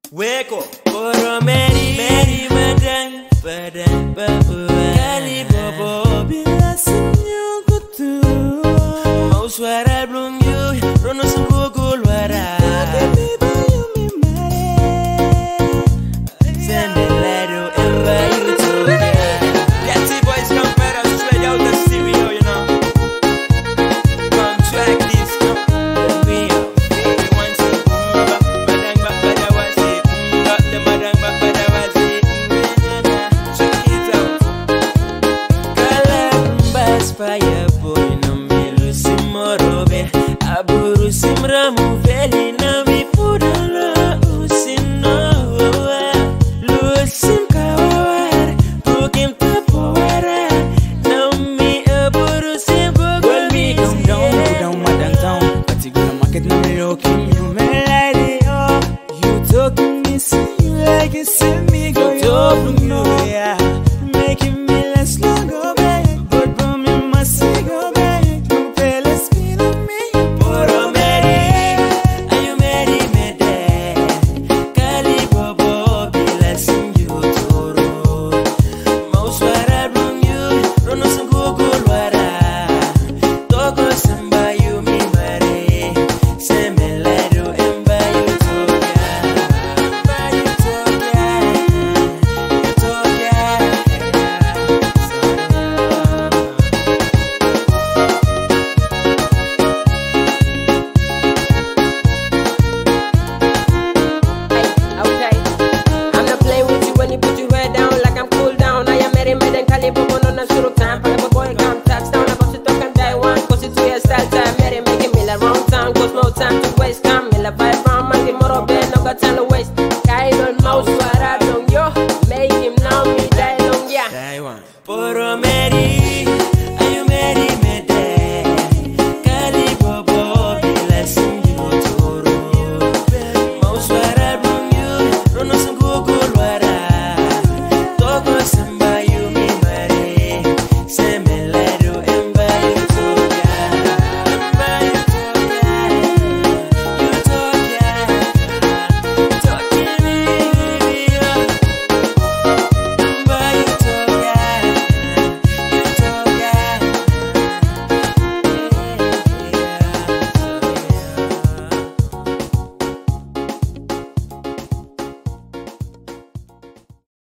Wake up, Boro Mary, Mary, Madame, Badam, Babu, Kali Bobo, Bilasim, you go to Mouse where I bloom you, Ronos and Google where I send a letter and buy you to get the boys come better straight out the stereo, you know. Come track this, come we are. Fire boy no me lusimorobe aburu simramu veli na mi pudala usino lusim kawar pukim tapowara na mi aburu sim go well me come down madam town particular market no me looking you me lady oh you talking me see you like you see me go to you yeah